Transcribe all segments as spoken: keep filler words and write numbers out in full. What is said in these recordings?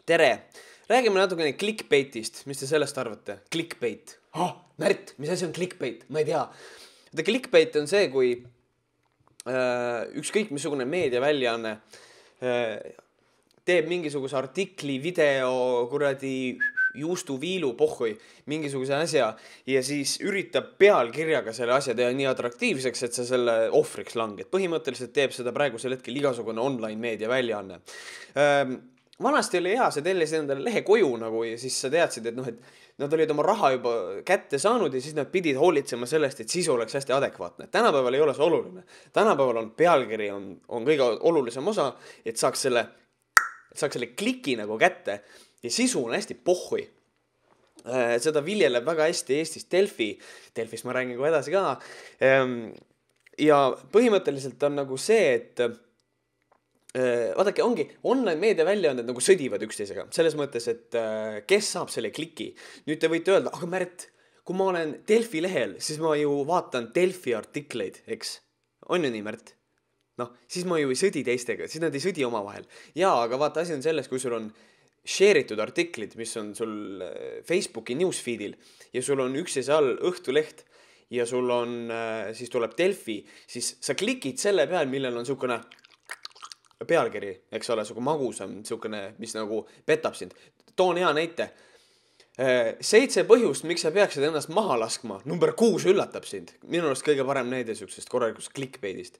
Tere! Räägime natukene clickbaitist. Mis te sellest arvate? Clickbait. Oh, Märt, mis asi on clickbait? Ma ei tea. Te clickbait on see, kui äh, ükskõik missugune meediaväljaanne äh, teeb mingisuguse artikli, video, kuradi juustuviilu, pohhui, mingisuguse asja ja siis üritab pealkirjaga selle asja teha nii atraktiivseks, et sa selle ohvriks langed. Põhimõtteliselt teeb seda praegusel hetkel igasugune online meediaväljaanne. Ähm, vanasti oli hea, sa tellisid endale lehe koju nagu ja siis sa teadsid, et, noh, et nad olid oma raha juba kätte saanud ja siis nad pidid hoolitsema sellest, et sisu oleks hästi adekvaatne. Tänapäeval ei ole see oluline. Tänapäeval on pealkiri on, on kõige olulisem osa, et saaks selle, et saaks selle kliki nagu kätte ja sisu on hästi pohhui. Seda viljeleb väga hästi Eestis Delfi. Delfist ma räägin ka edasi ka. Ja põhimõtteliselt on nagu see, et vaadake, ongi online meedia väljaanded nagu sõdivad üksteisega. Selles mõttes, et kes saab selle kliki. Nüüd te võite öelda, aga Märt, kui ma olen Delfi lehel, siis ma ju vaatan Delfi artikleid, eks? On ju nii, Märt? Noh, siis ma ju ei sõdi teistega, siis nad ei sõdi oma vahel. Jaa, aga vaata, asi on selles, kui sul on share'itud artiklid, mis on sul Facebooki newsfeedil ja sul on üksteise all Õhtuleht ja sul on, siis tuleb Delfi, siis sa klikid selle peal, millel on niisugune pealkiri, eks ole, niisugune magusam, niisugune, mis nagu petab sind. Toon hea näite. Seitse põhjust, miks sa peaksid ennast maha laskma. Number kuus üllatab sind. Minu arust kõige parem näide niisugusest korralikust clickbaitist.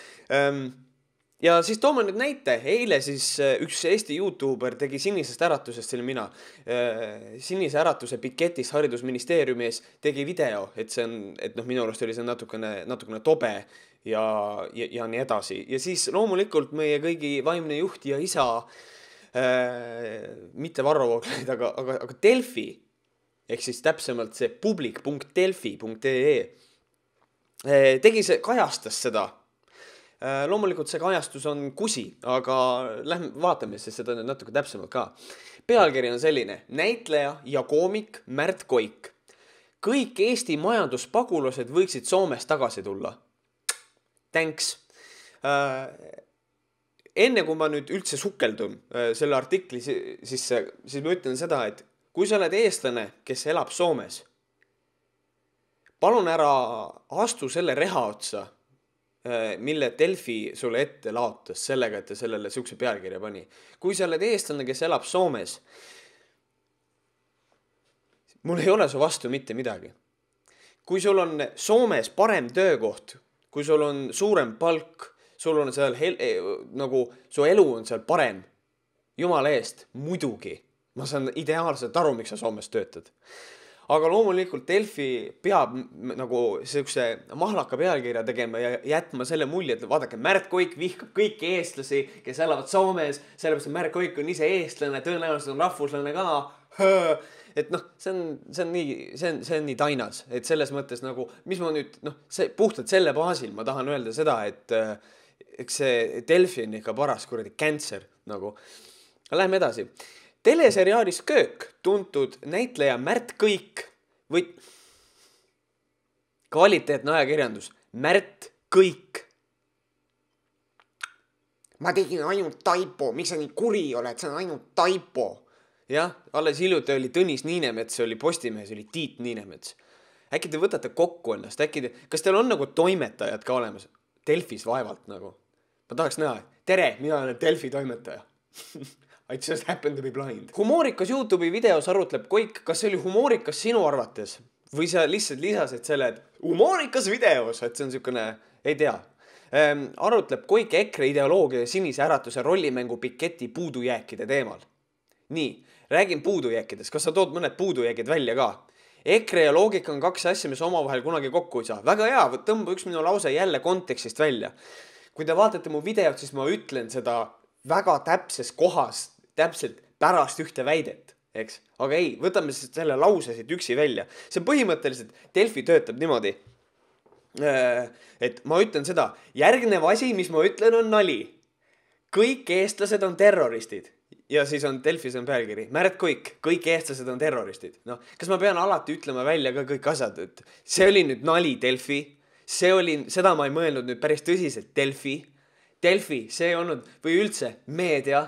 Ja siis toome nüüd näite. Eile siis üks Eesti YouTuber tegi Sinisest äratusest, see oli mina. Sinise äratuse piketist haridusministeeriumi ees tegi video, et see on, et noh, minu arust oli see natukene, natukene tobe ja, ja, ja nii edasi. Ja siis loomulikult meie kõigi vaimne juht ja isa, äh, mitte Varro Vooglaid, aga, aga, aga Delfi, ehk siis täpsemalt see public punkt delfi punkt ee tegi see, kajastas seda. Loomulikult see kajastus on kusi, aga lähme vaatame siis seda natuke täpsemalt ka. Pealkiri on selline: näitleja ja koomik Märt Koik. Kõik Eesti majanduspagulased võiksid Soomes tagasi tulla. Thanks. Enne kui ma nüüd üldse sukeldun selle artikli sisse, siis ma ütlen seda, et kui sa oled eestlane, kes elab Soomes, palun ära astu selle reha otsa, mille Delfi sulle ette laotas sellega, et ta sellele sihukese pealkirja pani. Kui sa oled eestlane, kes elab Soomes, mul ei ole su vastu mitte midagi. Kui sul on Soomes parem töökoht, kui sul on suurem palk, sul on seal hel- nagu su elu on seal parem, jumala eest, muidugi. Ma saan ideaalselt aru, miks sa Soomes töötad. Aga loomulikult Delfi peab nagu sellise mahlaka pealkirja tegema ja jätma selle mulje, et vaadake, Märt Koik vihkab kõiki eestlasi, kes elavad Soomes, sellepärast Märt Koik on ise eestlane, tõenäoliselt on rahvuslane ka. Et noh, see on, see on nii, see on, see on nii tainas, et selles mõttes nagu, mis ma nüüd, noh, see, puhtalt selle baasil ma tahan öelda seda, et eks see Delfi on ikka paras kuradi cancer nagu. Läheme edasi. Teleseriaalis Köök tuntud näitleja Märt Kõik või kvaliteetne ajakirjandus Märt Kõik. Ma tegin ainult taipo, miks sa nii kuri oled, see on ainult taipo. Jah, alles hiljuti oli Tõnis Niinemets, oli Postimehes, oli Tiit Niinemets. Äkki te võtate kokku ennast, äkki te, kas teil on nagu toimetajad ka olemas? Delfis vaevalt nagu. Ma tahaks näha, tere, mina olen Delfi toimetaja. I just happen to be blind. Humoorikas YouTube'i videos arutleb Koik, kas see oli humoorikas sinu arvates? Või sa lihtsalt lisasid selle, et humoorikas videos, et see on niisugune, ei tea. Ähm, arutleb Koik EKRE ideoloogia ja Sinise äratuse rollimängu piketi puudujääkide teemal. Nii, räägin puudujääkidest. Kas sa tood mõned puudujääkid välja ka? EKRE ja loogika on kaks asja, mis omavahel kunagi kokku ei saa. Väga hea, tõmba üks minu lause jälle kontekstist välja. Kui te vaatate mu videot, siis ma ütlen seda väga täpses kohas, täpselt pärast ühte väidet, eks? Aga ei, võtame selle lause siit üksi välja. See põhimõtteliselt Delfi töötab niimoodi, et ma ütlen seda, järgnev asi, mis ma ütlen, on nali. Kõik eestlased on terroristid. Ja siis on Delfis on pealkiri. Märt Koik, kõik eestlased on terroristid. No, kas ma pean alati ütlema välja ka kõik asjad, et see oli nüüd nali Delfi, see oli, seda ma ei mõelnud nüüd päris tõsiselt Delfi, Delfi, see ei olnud, või üldse meedia,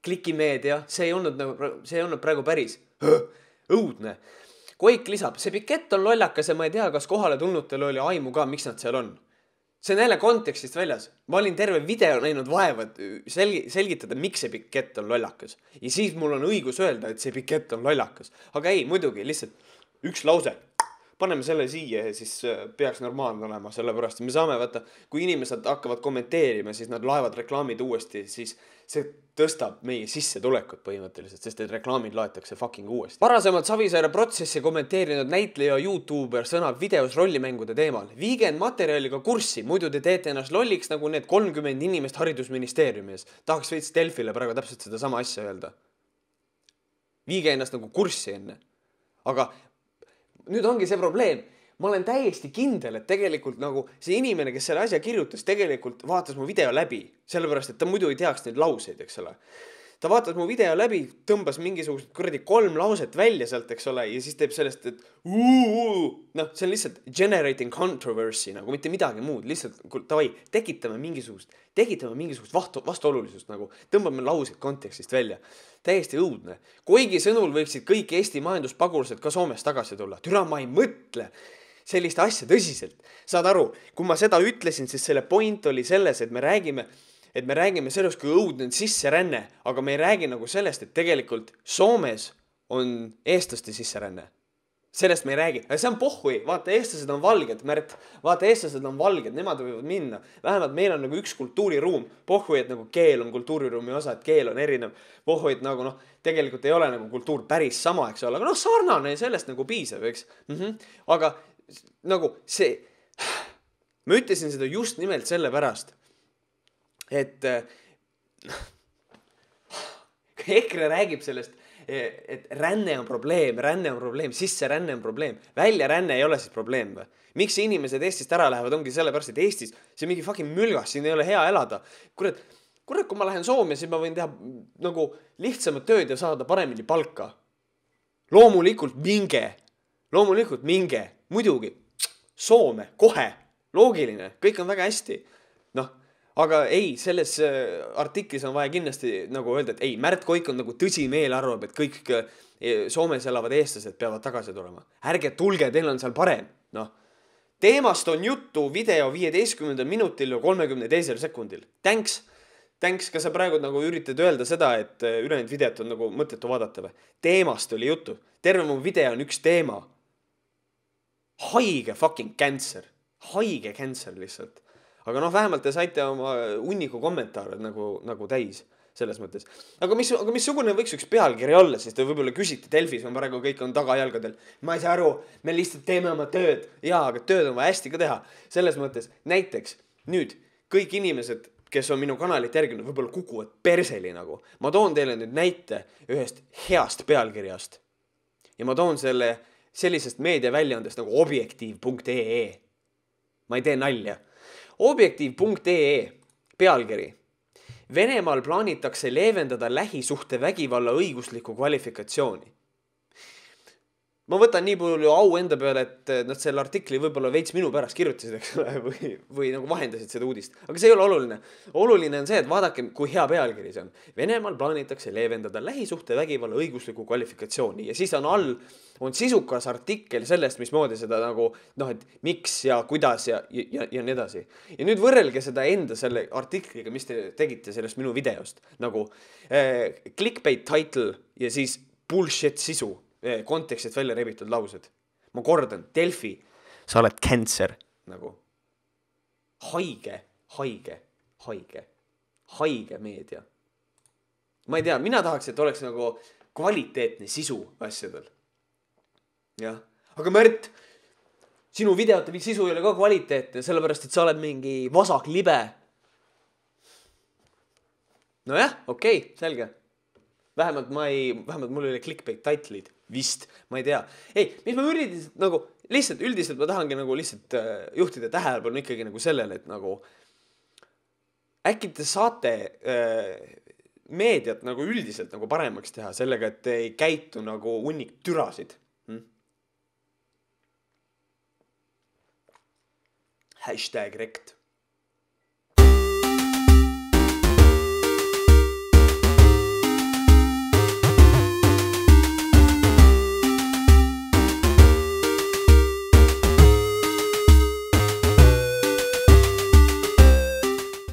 klikimeedia, see ei olnud nagu, see ei olnud praegu päris õudne. Koik lisab, see Pikett on lollakas ja ma ei tea, kas kohale tulnutel oli aimu ka, miks nad seal on. See on jälle kontekstist väljas. Ma olin terve video näinud vaevad selgi, selgitada, miks see Pikett on lollakas. Ja siis mul on õigus öelda, et see Pikett on lollakas. Aga ei, muidugi, lihtsalt üks lause. Paneme selle siia ja siis peaks normaalne olema, sellepärast me saame võtta, kui inimesed hakkavad kommenteerima, siis nad laevad reklaamid uuesti, siis see tõstab meie sissetulekut põhimõtteliselt, sest et reklaamid laetakse fucking uuesti. Varasemalt Savisaare protsessi kommenteerinud näitleja YouTuber sõnab videos rollimängude teemal. Viige end materjaliga kurssi, muidu te teete ennast lolliks nagu need kolmkümmend inimest haridusministeeriumis. Tahaks veits Delfile praegu täpselt seda sama asja öelda. Viige ennast nagu kurssi enne. Aga nüüd ongi see probleem. Ma olen täiesti kindel, et tegelikult nagu see inimene, kes selle asja kirjutas, tegelikult vaatas mu video läbi. Sellepärast, et ta muidu ei teaks neid lauseid, eks ole. Ta vaatas mu video läbi, tõmbas mingisugused kuradi kolm lauset välja sealt, eks ole, ja siis teeb sellest, et uuu, noh, see on lihtsalt generating controversy, nagu mitte midagi muud, lihtsalt, tavai, tekitame mingisugust, tekitame mingisugust vastu, vastuolulisust, nagu tõmbame lauseid kontekstist välja. Täiesti õudne. Koigi sõnul võiksid kõik Eesti majanduspagulased ka Soomes tagasi tulla. Türa, ma ei mõtle sellist asja tõsiselt. Saad aru, kui ma seda ütlesin, siis selle point oli selles, et me räägime et me räägime sellest, kui õudne on sisseränne, aga me ei räägi nagu sellest, et tegelikult Soomes on eestlaste sisseränne. Sellest me ei räägi. Aga see on pohhui. Vaata, eestlased on valged, Märt. Vaata, eestlased on valged, nemad võivad minna. Vähemalt meil on nagu üks kultuuriruum. Pohhui, et nagu keel on kultuuriruumi osa, et keel on erinev. Pohhui, et nagu noh, tegelikult ei ole nagu kultuur päris sama, eks ole. Aga noh, sarnane sellest nagu piisab, eks. Mm-hmm. Aga nagu see, ma ütlesin seda just nimelt selle pärast, et EKRE räägib sellest, et ränne on probleem, ränne on probleem, sisse ränne on probleem, välja ränne ei ole siis probleem või? Miks inimesed Eestist ära lähevad, ongi sellepärast, et Eestis see mingi fucking mülgas, siin ei ole hea elada. Kurat, kurat, kui ma lähen Soome, siis ma võin teha nagu lihtsamat tööd ja saada paremini palka. Loomulikult minge, loomulikult minge, muidugi, Soome, kohe, loogiline, kõik on väga hästi. Noh, aga ei, selles artiklis on vaja kindlasti nagu öelda, et ei, Märt Koik on nagu tõsimeel arvab, et kõik Soomes elavad eestlased peavad tagasi tulema. Ärge tulge, teil on seal parem. Noh, teemast on juttu video viieteistkümnendal minutil ja kolmekümne teisel sekundil. Thanks. Thanks, kas sa praegu nagu üritad öelda seda, et ülejäänud videot on nagu mõttetu vaadata või? Teemast oli juttu. Terve mu video on üks teema. Haige fucking cancer. Haige cancer lihtsalt. Aga noh, vähemalt te saite oma unniku kommentaared nagu, nagu täis selles mõttes. Aga, mis, aga missugune võiks üks pealkiri olla, siis te võib-olla küsite Delfis, on praegu kõik on tagajalgadel. Ma ei saa aru, me lihtsalt teeme oma tööd. Jaa, aga tööd on vaja hästi ka teha. Selles mõttes, näiteks, nüüd kõik inimesed, kes on minu kanalit järginud, võib-olla kukuvad perseli nagu. Ma toon teile nüüd näite ühest heast pealkirjast. Ja ma toon selle sellisest meediaväljaandest nagu objektiiv punkt ee. Ma ei tee nalja. objektiiv punkt ee pealkiri. Venemaal plaanitakse leevendada lähisuhte vägivalla õiguslikku kvalifikatsiooni. Ma võtan nii palju au enda peale, et nad selle artikli võib-olla veits minu pärast kirjutasid, eks ole, või, või nagu vahendasid seda uudist. Aga see ei ole oluline. Oluline on see, et vaadake, kui hea pealkiri see on. Venemaal plaanitakse leevendada lähisuhte vägivalla õiguslikku kvalifikatsiooni. Ja siis on all, on sisukas artikkel sellest, mismoodi seda nagu, noh, et miks ja kuidas ja, ja, ja nii edasi. Ja nüüd võrrelge seda enda selle artikliga, mis te tegite sellest minu videost. Nagu eh, clickbait title ja siis bullshit sisu. Kontekstist välja rebitud laused. Ma kordan, Delfi, sa oled cancer. Nagu haige, haige, haige, haige meedia. Ma ei tea, mina tahaks, et oleks nagu kvaliteetne sisu asjadel. Jah. Aga Märt, sinu videote sisu ei ole ka kvaliteetne, sellepärast, et sa oled mingi vasak libe. No jah, okei, okay, selge. Vähemalt ma ei, vähemalt mul oli clickbait title'id. Vist, ma ei tea. Ei, mis ma üritasin, nagu, lihtsalt üldiselt ma tahangi nagu lihtsalt äh, juhtida tähelepanu ikkagi nagu sellele, et nagu äkki te saate äh, meediat nagu üldiselt nagu paremaks teha sellega, et te ei käitu nagu hunnik türasid. Hm? Hashtag rekt.